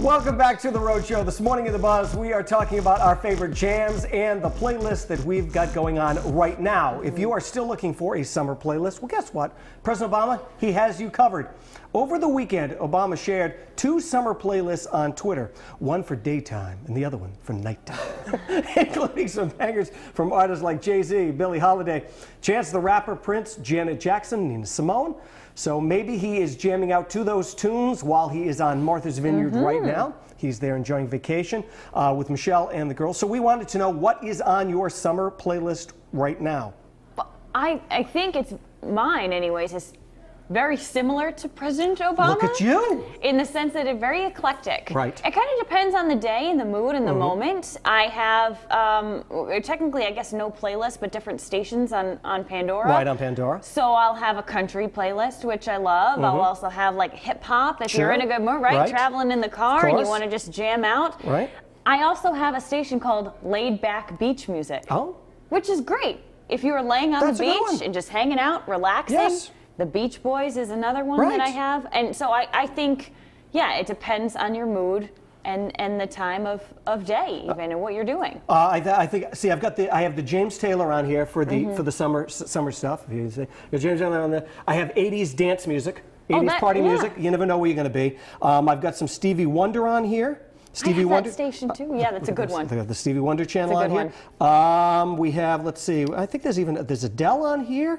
Welcome back to the Rhode Show. This morning in the Buzz, we are talking about our favorite jams and the playlist that we've got going on right now. If you are still looking for a summer playlist, well, guess what? President Obama, he has you covered. Over the weekend, Obama shared 2 summer playlists on Twitter, one for daytime and the other one for nighttime, including some bangers from artists like Jay-Z, Billie Holiday, Chance the Rapper, Prince, Janet Jackson, Nina Simone. So maybe he is jamming out to those tunes while he is on Martha's Vineyard right now. He's there enjoying vacation with Michelle and the girls. So we wanted to know what is on your summer playlist right now. I think it's mine anyways. It's very similar to President Obama. Look at you. In the sense that it's very eclectic. Right. It kind of depends on the day and the mood and the moment. I have, technically, I guess no playlist, but different stations on Pandora. Right, on Pandora. So I'll have a country playlist, which I love. I'll also have like hip hop if you're in a good mood, right? Traveling in the car and you want to just jam out. Right. I also have a station called Laid Back Beach Music. Oh. Which is great. If you are laying on the beach and just hanging out, relaxing. Yes. The Beach Boys is another one that I have. And so I think, yeah, it depends on your mood and the time of day even and what you're doing. I think, see, I have the James Taylor on here for the summer stuff. If you say, James Taylor on there. I have 80s dance music, 80s party music. You never know where you're going to be. I've got some Stevie Wonder on here. Stevie Wonder. That station too. Yeah, that's a good one. The Stevie Wonder channel on here. We have, let's see, I think there's Adele on here.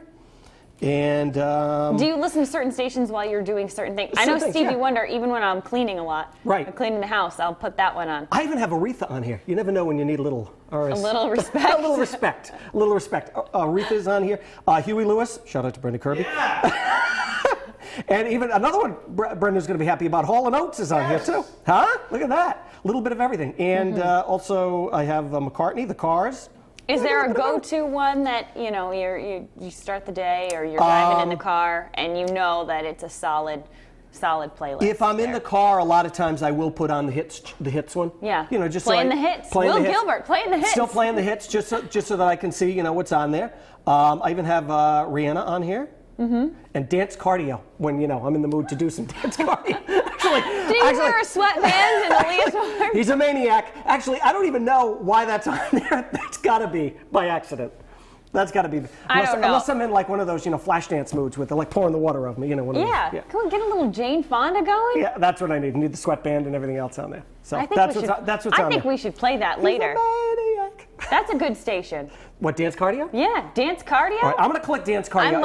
And do you listen to certain stations while you're doing certain things? I know Stevie Wonder, even when I'm cleaning a lot. Right. I'm cleaning the house, I'll put that one on. I even have Aretha on here. You never know when you need a little respect. A little respect. A little respect. Aretha's on here. Huey Lewis. Shout out to Brenda Kirby. Yeah. And even another one Brenda's going to be happy about. Hall & Oates is on here too. Huh? Look at that. A little bit of everything. And also I have McCartney, The Cars. Is there a go-to one that, you know, you start the day or you're driving in the car and you know that it's a solid playlist? If I'm in the car, a lot of times I will put on the hits one. Yeah. You know, just playing the hits. Will Gilbert playing the hits. Still playing the hits, just so that I can see, you know, what's on there. I even have Rihanna on here. And dance cardio when, you know, I'm in the mood to do some dance cardio. Do you wear a sweatband and a leotard? He's a maniac. Actually, I don't even know why that's on there. That's got to be by accident. That's got to be. Unless I'm in like one of those, you know, flash dance moods with like pouring the water over me, you know. One of those, Come on, get a little Jane Fonda going. Yeah, that's what I need. I need the sweatband and everything else on there. So that's what's on there. I think we should play that later. That's a good station. What, dance cardio? Yeah, dance cardio. All right, I'm going to click dance cardio.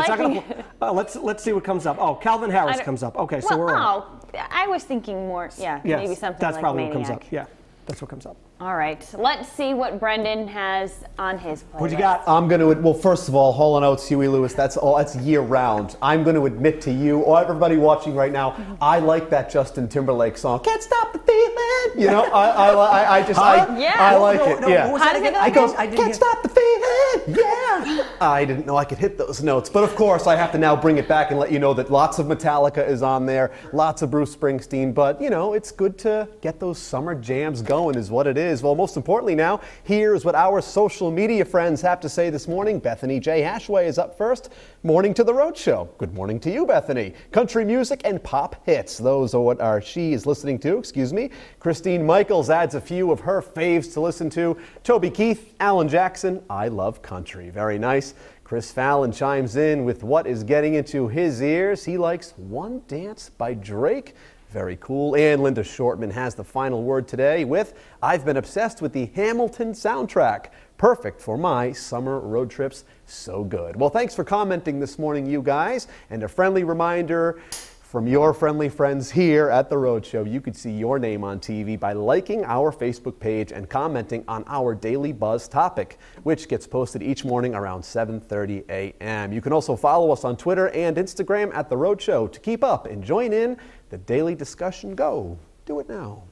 Let's see what comes up. Oh, Calvin Harris comes up. Okay, so we're on. I was thinking more, maybe something that's like probably Maniac. what comes up. Yeah, that's what comes up. All right, let's see what Brendan has on his playlist. What you got? I'm going to, well, first of all, Hall & Oates, Huey Lewis, that's year round. I'm going to admit to you, or everybody watching right now, I like that Justin Timberlake song, Can't Stop the Feeling. You know, I like it. Yeah. How does it go? I go, Can't Stop the Feeling. Yeah. I didn't know I could hit those notes. But of course, I have to now bring it back and let you know that lots of Metallica is on there, lots of Bruce Springsteen. But, you know, it's good to get those summer jams going is what it is. Well, most importantly now, here's what our social media friends have to say this morning. Bethany J. Hashway is up first. Morning to the Rhode Show. Good morning to you, Bethany. Country music and pop hits. Those are what she is listening to, excuse me. Christine Michaels adds a few of her faves to listen to. Toby Keith, Alan Jackson, I love country. Very nice. Chris Fallon chimes in with what is getting into his ears. He likes One Dance by Drake. Very cool. And Linda Shortman has the final word today with I've been obsessed with the Hamilton soundtrack. Perfect for my summer road trips. So good. Well, thanks for commenting this morning, you guys. And a friendly reminder from your friendly friends here at the Rhode Show, you could see your name on TV by liking our Facebook page and commenting on our Daily Buzz topic, which gets posted each morning around 7:30 a.m. You can also follow us on Twitter and Instagram at the Rhode Show to keep up and join in the daily discussion. Go. Do it now.